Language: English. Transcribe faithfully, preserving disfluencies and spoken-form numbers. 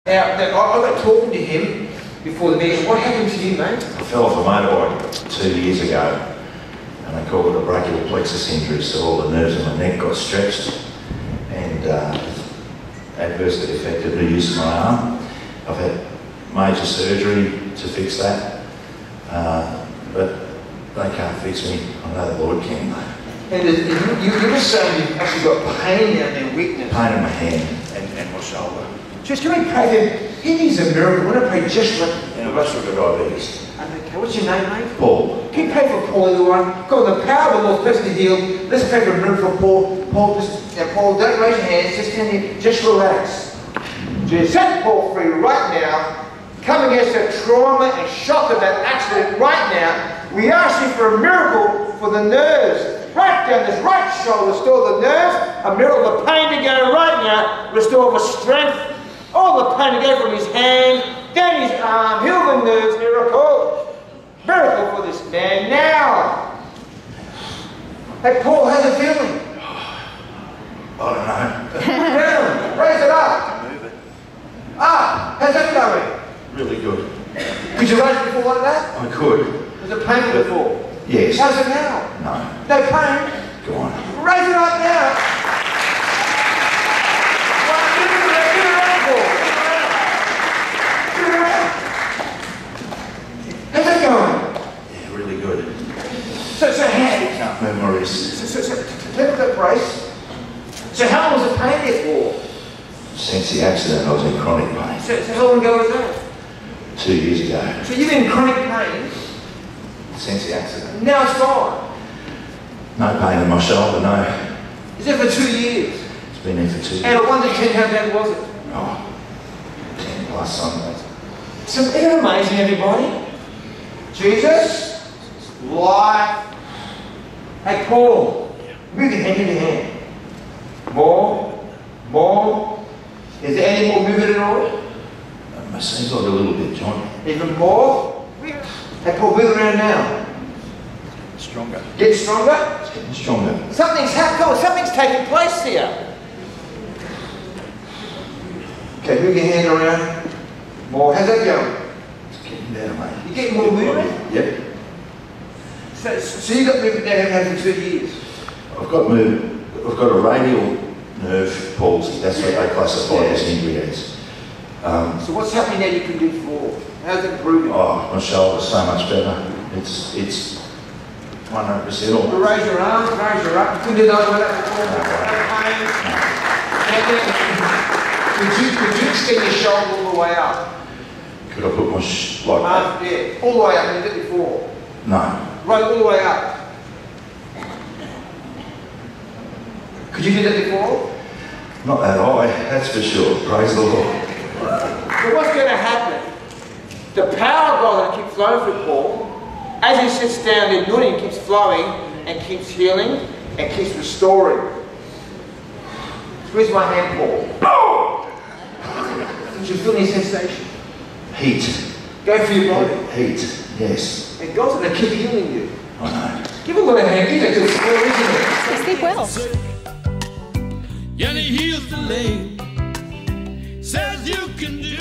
Now, now I got talking to him before the meeting. What happened to you, mate? I fell off a motorbike two years ago, and they called it a brachial plexus injury, so all the nerves in my neck got stretched, and uh, adversely affected the use of my arm. I've had major surgery to fix that, uh, but they can't fix me. I know the Lord can, though. And you, you were saying you've actually got pain down there, weakness. Pain in my hand and, and my shoulder. Just can we pray for him? He needs a miracle. We're going to pray just for him. And I've also got diabetes. Okay, what's your name, mate? Paul. Can you pray for Paul, everyone? God, the power of the Lord, bless the healed. Let's pray for a miracle for Paul. Paul, just, now, Paul, don't raise your hands. Just stand here. Just relax. Just set Paul free right now. Come against the trauma and shock of that accident right now. We ask you for a miracle for the nerves. Right down this right shoulder, restore the nerves. A miracle of the pain to go right now. Restore the strength. All the pain to go from his hand, down his arm, heal the nerves, miracle. Miracle for this man now. Hey Paul, how's it feeling? I don't know. Down, raise it up. Move it. Ah, how's that going? Really good. Could you raise it before like that? I could. Was it painful before? Yes. How's it now? No. No pain? Go on. Raise it up now. How's that going? Yeah, really good. So, so how? Can't move my wrist. So, so, so, take that brace. So how long was the pain there for? Since the accident, I was in chronic pain. So, so how long ago was that? Two years ago. So you've been in chronic pain? Since the accident. Now it's gone? No pain in my shoulder, no. Is it for two years? It's been there for two years. And at one to ten, how bad was it? Oh, ten plus some days. So isn't it amazing, everybody? Jesus, life. Hey Paul, move your hand in your hand. More, more. Is there any more movement at all? It seems like a little bit, John. Even more? Hey Paul, move around now. Stronger. Get stronger? It's getting stronger. Something's happened. Something's taking place here. Okay, move your hand around. More. How's that going? It's getting better, mate. You're getting more movement? Yep. So, so you've got movement now having two years? I've got move. I've got a radial nerve palsy. That's what they classify Yeah. this injury as. Um, So what's happening now you can do for? How's it improving? oh, my shoulder's so much better. It's it's one hundred percent all. You raise your arms, raise your arms. You couldn't do that with that before. No pain. Could you, could you extend your shoulder all the way up? Could I put my sh like that? Um, yeah, all the way up. You did it before. No. Right, all the way up. Could you do that before? Not that high, that's for sure. Praise the Lord. So what's going to happen? The power of God that keeps flowing through Paul, as he sits down there doing it, keeps flowing and keeps healing and keeps restoring. Where's my hand, Paul? Oh! Did you feel any sensation? Heat. Go for your body. Heat, yes. And God's going to keep healing you. I know. Give a little hand. Give it to the floor, isn't it? Sleep well. And he heals the lame, says you can do